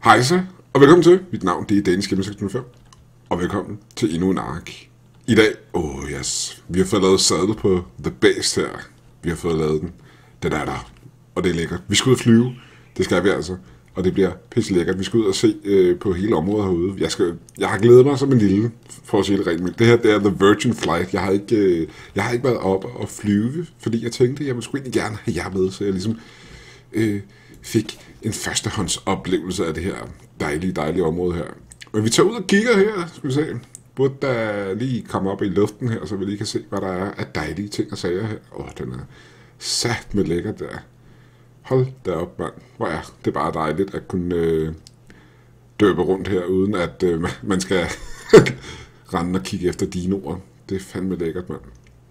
Hejsa, og velkommen til. Mit navn det er Danish Gamer 605, og velkommen til endnu en ark. I dag, yes, vi har fået lavet sadlet på The Base her. Vi har fået lavet den. Den er der, og det er lækkert. Vi skal ud og flyve, det skal vi altså, og det bliver pisse lækkert. Vi skal ud og se på hele området herude. Jeg har glædet mig som en lille, for at sige det rent mildt. Det her, det er The Virgin Flight. Jeg har ikke været oppe og flyve, fordi jeg tænkte, jeg ville sgu egentlig gerne have jer med, så jeg ligesom fik en førstehåndsoplevelse af det her dejlige område her. Men vi tager ud og kigger her, skal vi se. Burde der lige komme op i luften her, så vi lige kan se, hvad der er af dejlige ting og sager her. Den er sat med lækker der. Hold da op, mand. Hvor er det bare dejligt at kunne døbe rundt her, uden at man skal rende og kigge efter dinoer. Det er fandme lækkert, mand.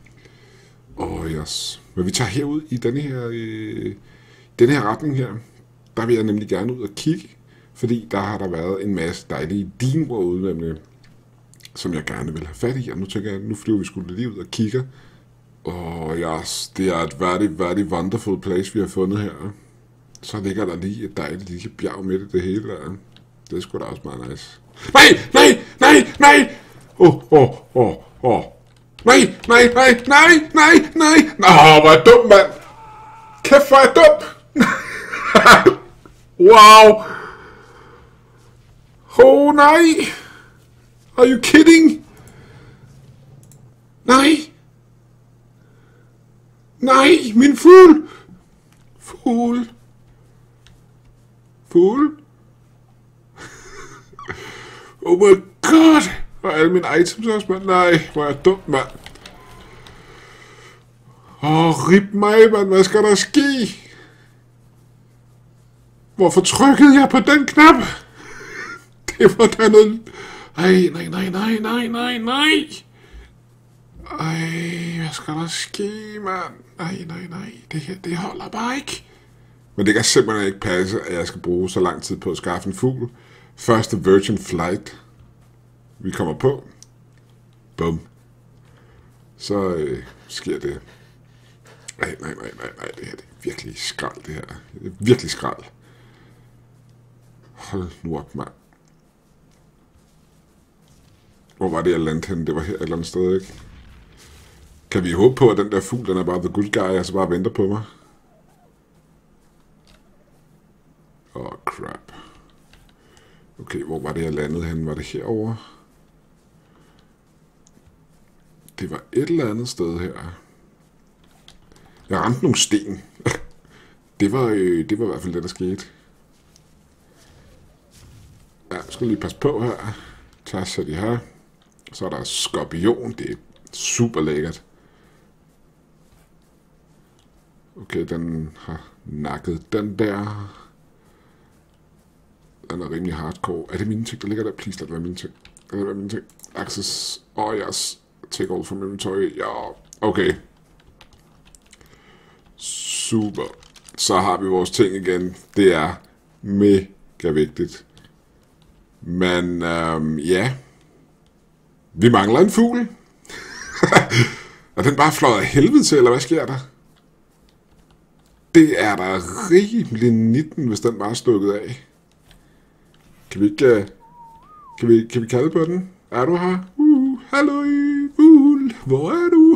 Yes. Men vi tager herud i denne her retning her. Der vil jeg nemlig gerne ud og kigge, fordi der har der været en masse dejlige dinoer ude, nemlig, som jeg gerne vil have fat i. Og nu tænker jeg, nu flyver vi sgu lige ud og kigger. Yes, det er et very wonderful place, vi har fundet her. Så ligger der lige et dejligt lille bjerg midt i det hele der. Det er sgu da også meget nice. Nej! Nej! Nå, hvor er dum, mand! Kæft, hvor er dum! Wow! Nej! Are you kidding? Nej, min fugl! Fugl! Oh my god! Hvor er alle mine items også, mand? Nej, hvor er jeg dum, mand. Rip mig, mand. Hvad skal der ske? Hvorfor trykkede jeg på den knap? Det var da noget... Nej. Hvad skal der ske, mand? Nej. Det her, det holder bare ikke. Men det kan simpelthen ikke passe, at jeg skal bruge så lang tid på at skaffe en fugl. Første Virgin Flight. Vi kommer på. Bum. Så sker det. Nej. Det her det er virkelig skrald, det her. Det er virkelig skrald. Hold nu op, mand. Hvor var det, jeg landte henne? Det var her et eller andet sted, ikke? Kan vi håbe på, at den der fugl, den er bare the good guy, og så bare venter på mig? Crap. Okay, hvor var det, jeg landede henne? Var det herovre? Det var et eller andet sted her. Jeg ramte nogle sten. Det var i hvert fald det, der skete. Ja, jeg skal lige passe på her. Tag så de her. Så er der skorpion. Det er super lækkert. Okay, den har nakket den der. Den er rimelig hardcore. Er det mine ting, der ligger der? Please, lad det være mine ting. Access. Yes. Take all from inventory. Ja, okay. Super. Så har vi vores ting igen. Det er mega vigtigt. Men ja. Vi mangler en fugl. Er den bare fløjet af helvede til, eller hvad sker der? Det er der rimelig 19, hvis den bare er stukket af. Kan vi ikke... Kan vi kalde på den? Er du her? Hallo, fugl. Hvor er du?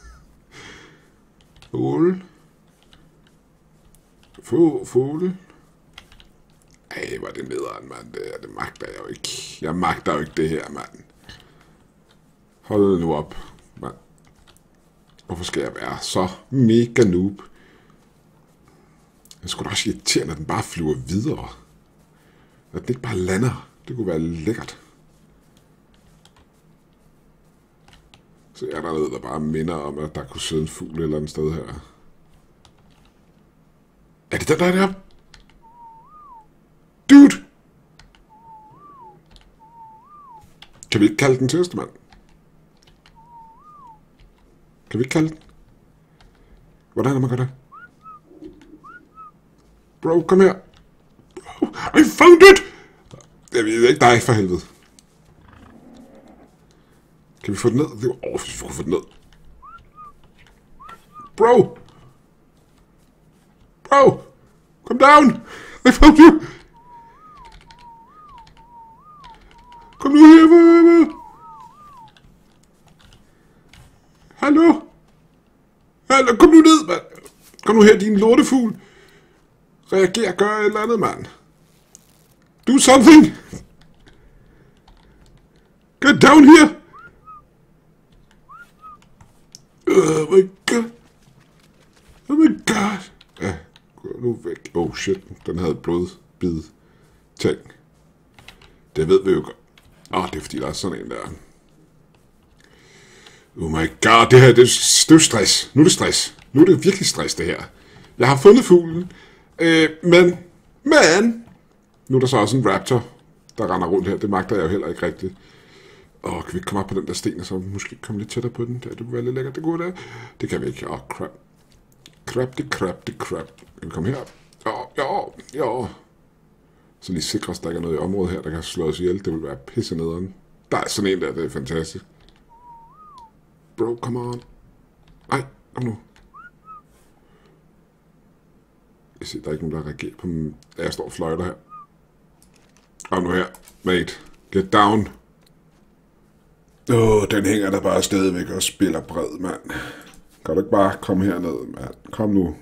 Fugl. Ej, hvor er det nederen, mand. Det magter jeg jo ikke. Jeg magter jo ikke det her, mand. Hold nu op, mand. Hvorfor skal jeg være så mega noob? Det skulle da også irriterende, at den bare flyver videre. At den ikke bare lander. Det kunne være lækkert. Så er der noget, der bare minder om, at der kunne sidde en fugl et eller andet sted her. Er det den, der er deroppe? Dude! Kan vi ikke kalde den til os, mand? Kan vi ikke kalde den? Hvordan er man gør det? Bro, kom her. Bro, I found it! Jeg ved ikke dig, for helvede. Kan vi få den ned? Vi kunne få den ned. Bro! Come down! I found you! Kom nu her, hvad? Hallo? Hallo, kom nu ned, mand. Kom nu her, din lortefugl. Reager, gør et eller andet, mand. Do something. Get down here. Oh my god. Oh my god. Ja, gå nu væk. Oh shit, den havde blodbid ting. Det ved vi jo godt. Det er fordi, der er sådan en der. Oh my god, det her, det er stress. Nu er det stress. Nu er det virkelig stress, det her. Jeg har fundet fuglen. Men, nu er der så også en raptor, der render rundt her. Det magter jeg jo heller ikke rigtigt. Kan vi ikke komme op på den der sten, og så måske komme lidt tættere på den? Det kunne være lidt lækkert, det gode der. Det kan vi ikke. Crap. Crap. Kan vi komme herop? Ja. Så lige sikre os, der ikke er noget i området her, der kan slå os ihjel. Det vil være pisse nederen. Der er sådan en der, det er fantastisk. Bro, come on. Ej, kom nu. Jeg ser, der er ikke nogen, der reagerer på mig. Jeg står og fløjter her. Kom nu her, mate. Get down. Den hænger der bare stadigvæk og spiller bred, mand. Kan du ikke bare komme herned, mand? Kom nu.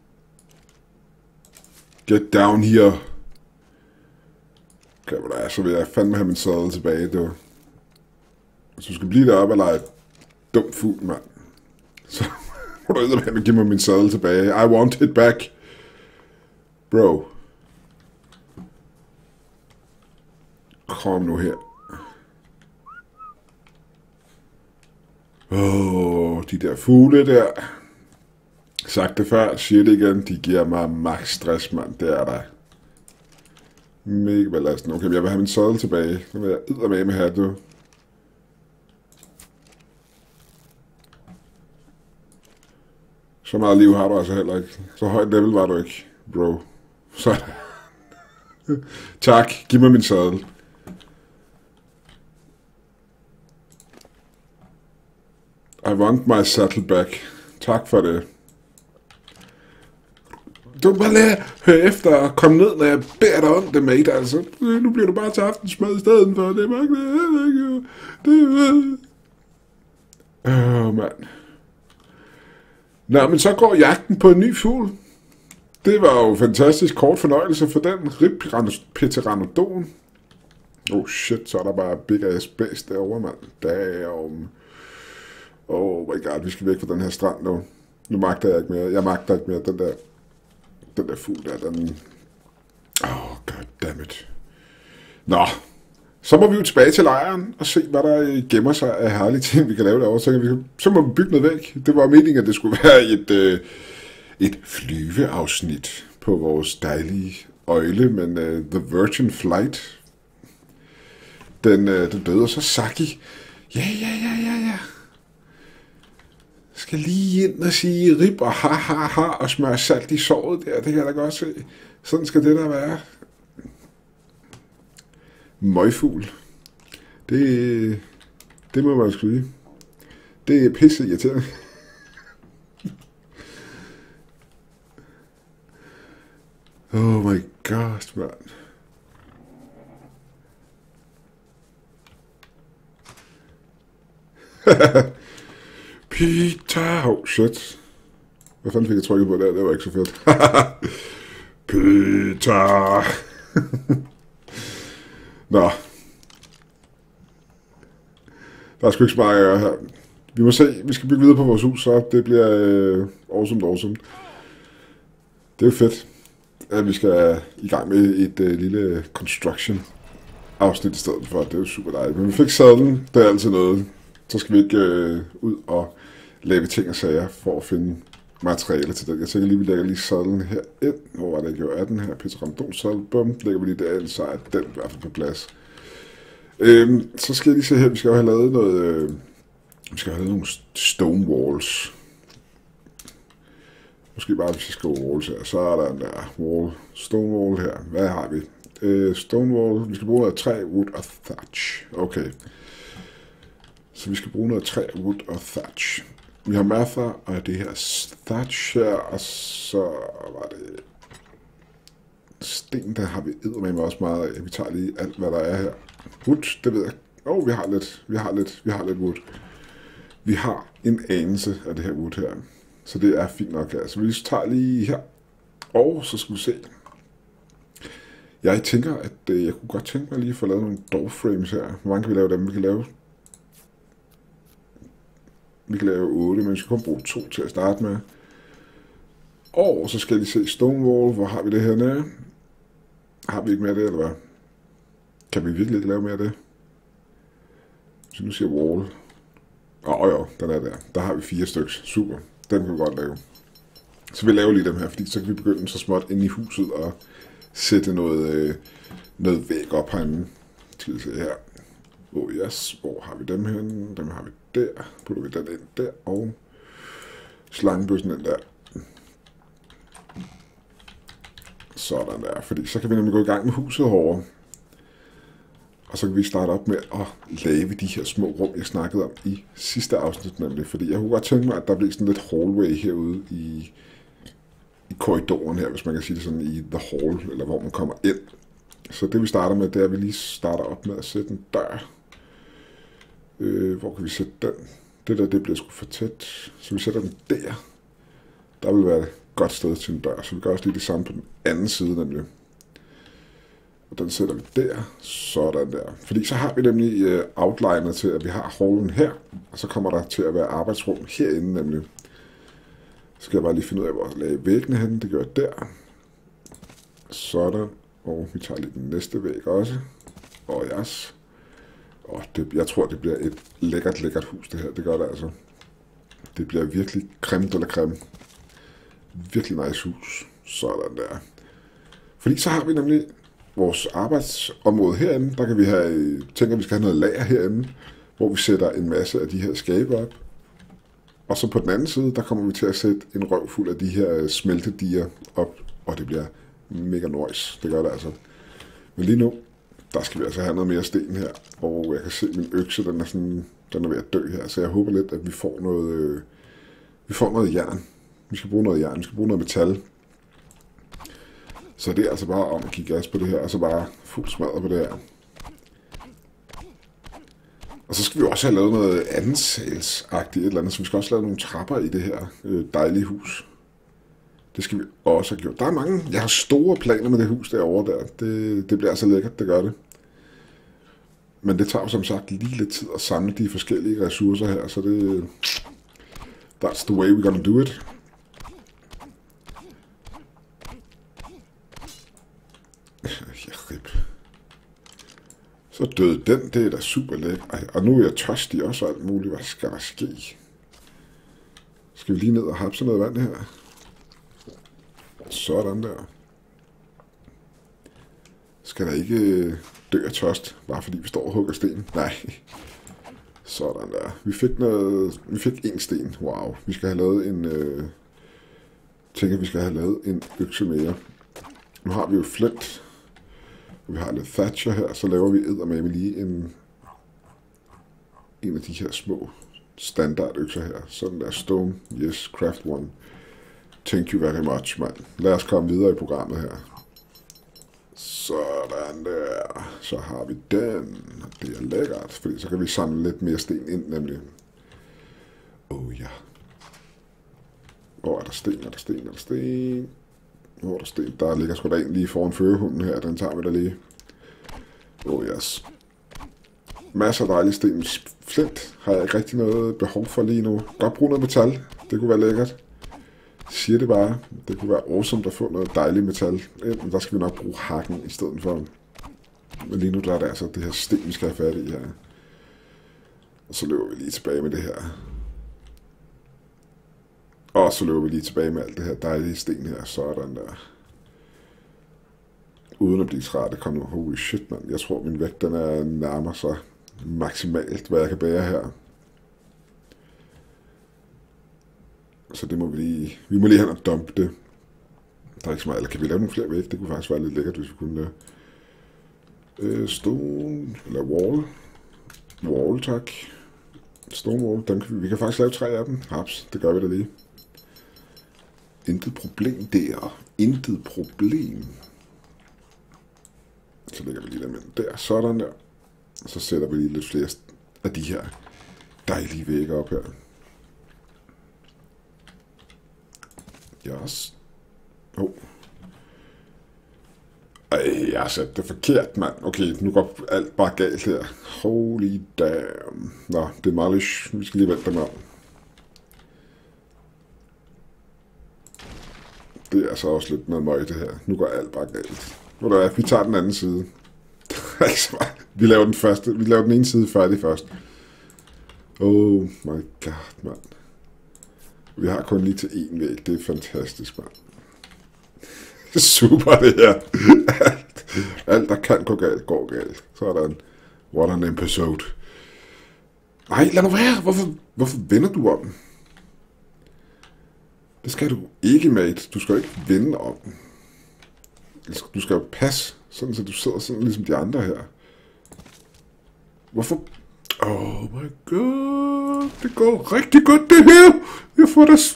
Get down here. Okay, så vil jeg fandme have min sadel tilbage, du. Hvis du skal blive deroppe og lege et dumt fugl, mand, så må du eddermame give mig min sadel tilbage. I want it back. Bro. Kom nu her. De der fugle der. Sagt det før, siger det igen, de giver mig max stress, mand. Det er der. Mega belastende. Okay, jeg vil have min sadel tilbage. Så vil jeg eddermame have, du. Så meget liv har du altså heller ikke. Så højt level var du ikke, bro. Så. Tak, giv mig min sadel. I want my saddle back. Tak for det. Du må bare lade høre efter og komme ned, når jeg beder dig om det, mate, altså. Nu bliver du bare til aftensmad i stedet for. Det er bare mand. Nå, men så går jagten på en ny fugl. Det var jo fantastisk kort fornøjelse for den. Rip Pteranodon. Shit, så er der bare big ass base derovre, mand. Damn. Oh my god, vi skal væk fra den her strand nu. Nu magter jeg ikke mere. Jeg magter ikke mere den der fugl der, den. Goddammit. Nå, så må vi jo tilbage til lejren og se, hvad der gemmer sig af herlige ting, vi kan lave derovre. Så må vi bygge noget væk. Det var meningen, at det skulle være et flyveafsnit på vores dejlige øjle, men The Virgin Flight, den døde, så Saki. Ja. Skal lige ind og sige rip og ha og smøre salt i såret der. Det kan jeg da godt se. Sådan skal det der være. Møgfugl. Det må man sgu sige. Det er pisse irriterende. Oh my god, man. Peter, shit. Hvad fanden fik jeg trykket på der? Det var ikke så fedt. Peter. Nå. Der er sgu ikke så meget at gøre her. Vi må se, vi skal bygge videre på vores hus, så det bliver awesome. Det er jo fedt, at vi skal i gang med et lille construction afsnit i stedet for. Det er jo super dejligt. Men vi fik sadlen, det er altid noget. Så skal vi ikke ud og lave ting og sager for at finde materiale til den. Jeg tænker lige, vi lægger lige sadlen her ind. Hvor var det, jeg gjorde af den her? Pteranodon sadel. Bum, lægger vi lige derind, så er den i hvert fald på plads. Så skal jeg lige se her, vi skal jo have lavet noget. Vi skal have lavet nogle stone walls. Måske bare, hvis vi skal walls her. Så er der en der wall, stone wall her. Hvad har vi? Stone wall. Vi skal bruge noget træ, wood og thatch. Okay. Så vi skal bruge noget træ, wood og thatch. Vi har masser af det her thatch her, og så var det sten, der har vi eddermame også meget af. Vi tager lige alt, hvad der er her. Wood, det ved jeg. Vi har lidt wood. Vi har en anelse af det her wood her. Så det er fint nok her. Så vi tager lige her. Og så skal vi se. Jeg tænker, at jeg kunne godt tænke mig lige at få lavet nogle doorframes her. Hvor mange kan vi lave dem? Vi kan lave 8, men vi skal kun bruge 2 til at starte med. Og så skal jeg lige se Stonewall. Hvor har vi det hernede? Har vi ikke mere af det, eller hvad? Kan vi virkelig ikke lave mere af det? Så nu siger wall. Jo, den er der. Der har vi 4 stykker. Super. Den kan vi godt lave. Så vi laver lige dem her, fordi så kan vi begynde så småt ind i huset og sætte noget væg op herinde. Skal vi se her. Yes. Hvor har vi dem henne? Dem har vi der. Putter vi den ind der. Og slangebøssen ind der. Sådan der. Fordi så kan vi nemlig gå i gang med huset herovre. Og så kan vi starte op med at lave de her små rum, jeg snakkede om i sidste afsnit nemlig. Fordi jeg kunne godt tænke mig, at der bliver sådan lidt hallway herude i korridoren her, hvis man kan sige det sådan, i the hall, eller hvor man kommer ind. Så det vi starter med, det er, at vi lige starter op med at sætte en dør. Hvor kan vi sætte den? Det bliver sgu for tæt. Så vi sætter den der. Der vil være et godt sted til en dør. Så vi gør også lige det samme på den anden side nemlig. Og den sætter vi der. Sådan der. Fordi så har vi nemlig outliner til, at vi har hallen her. Og så kommer der til at være arbejdsrum herinde nemlig. Så skal jeg bare lige finde ud af, hvor jeg lagde væggene hen. Det gør jeg der. Sådan. Og vi tager lige den næste væg også. Og yes. Og jeg tror, det bliver et lækkert hus, det her. Det gør det altså. Det bliver virkelig creme de la creme. Virkelig nice hus. Sådan der. Fordi så har vi nemlig vores arbejdsområde herinde. Der kan vi tænke, at vi skal have noget lager herinde, hvor vi sætter en masse af de her skabe op. Og så på den anden side, der kommer vi til at sætte en røv fuld af de her smeltediger op. Og det bliver mega noise. Det gør det altså. Men lige nu, der skal vi altså have noget mere sten her. Og jeg kan se, at min økse, den er ved at dø her. Så jeg håber lidt, at vi får noget jern. Vi skal bruge noget jern. Vi skal bruge noget metal. Så det er altså bare om at give gas på det her. Og så bare fuld smadret på det her. Og så skal vi også have lavet noget andensalsagtigt et eller andet. Så vi skal også lave nogle trapper i det her dejlige hus. Det skal vi også have gjort. Der er mange. Jeg har store planer med det hus derovre der. Det bliver altså lækkert, det gør det. Men det tager jo som sagt lige lidt tid at samle de forskellige ressourcer her. Så det... That's the way we're gonna do it. Så døde den. Det er da super lækkert. Og nu er jeg tørstig også og alt muligt. Hvad skal der ske? Skal vi lige ned og hapse noget vand her? Sådan der. Skal der ikke dø af tørst, bare fordi vi står og hugger sten? Nej. Sådan der. Vi fik en sten. Wow. Vi skal have lavet vi skal have lavet en økse mere. Nu har vi jo flint. Vi har lidt thatcher her, så laver vi eddermame lige en af de her små standardøkser her. Sådan der, stone, yes, craft one. Thank you very much, mand. Lad os komme videre i programmet her. Sådan der. Så har vi den. Det er lækkert, fordi så kan vi samle lidt mere sten ind, nemlig. Ja. Hvor er der sten? Hvor er der sten? Der ligger sgu da en lige foran førerhunden her. Den tager vi da lige. Yes. Masser af dejlige sten. Flint har jeg ikke rigtig noget behov for lige nu. Godt bruge noget metal. Det kunne være lækkert. Siger det bare. Det kunne være awesome at få noget dejligt metal. Men der skal vi nok bruge hakken i stedet for. Men lige nu der er det altså det her sten, vi skal have fat i her. Og så løber vi lige tilbage med det her. Og så løber vi lige tilbage med alt det her dejlige sten her. Sådan der. Uden at blive træt. Det kommer nu. Holy shit, mand. Jeg tror, min vægt den er nærmere sig maksimalt, hvad jeg kan bære her. Så det må vi må lige hen og dumpe det. Der er ikke så meget. Eller kan vi lave nogle flere væg? Det kunne faktisk være lidt lækkert, hvis vi kunne lave. Stone. Eller wall. Wall, tak. Stone wall. Vi kan faktisk lave 3 af dem. Haps, det gør vi da lige. Intet problem der. Intet problem. Så lægger vi lige dem ind der, sådan der. Og så sætter vi lige lidt flere af de her dejlige vægge op her. Yes. Ej, jeg har sat det forkert, mand. Okay, nu går alt bare galt her. Holy damn. Nå, det er Marlish. Vi skal lige vente dem om. Det er så også lidt noget møg, det her. Nu går alt bare galt. Nu der er, vi tager den anden side. Vi laver den første. Vi laver den ene side færdig først. Oh my god, mand. Vi har kun lige til én væg. Det er fantastisk, mand. Super, det her. Alt, der kan gå galt, går galt. Sådan. What an episode. Nej, lad nu være. Hvorfor vender du om? Det skal du ikke, mate. Du skal ikke vende om. Du skal jo passe, sådan så du sidder sådan ligesom de andre her. Hvorfor? Oh my god. Det går rigtig godt, det her. Jeg får det.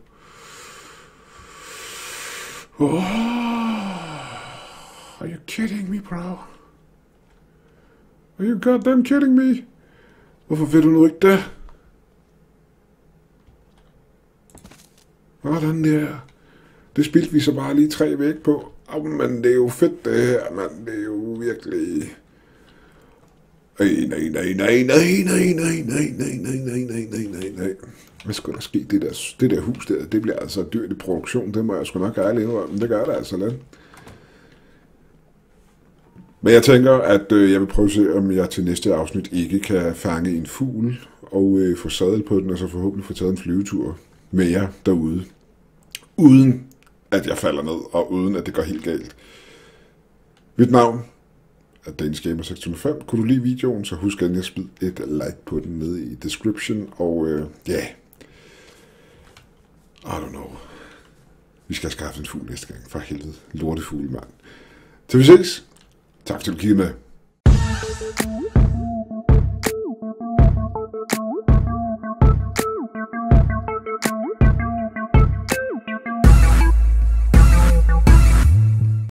Are you kidding me, bro? Are you goddamn kidding me? Hvorfor vil du nu ikke det? Hvordan der? Det spildte vi så bare lige 3 væk på. Men det er jo fedt det her, mand. Det er jo virkelig... Nej. Hvad skulle der ske? Det der hus der, det bliver altså dyrt i produktion. Det må jeg sgu nok ærligt indrømme, men det gør det altså lidt. Men jeg tænker, at jeg vil prøve at se, om jeg til næste afsnit ikke kan fange en fugl og få sadel på den, og så forhåbentlig få taget en flyvetur med jer derude. Uden at jeg falder ned, og uden at det går helt galt. Mit navn er Danish Gamer 605. Kunne du lide videoen, så husk at smide et like på den nede i description. Og ja, I don't know. Vi skal skaffe en fugl næste gang. For helvede. Lortefugl, mand. Til vi ses. Tak fordi du kiggede med.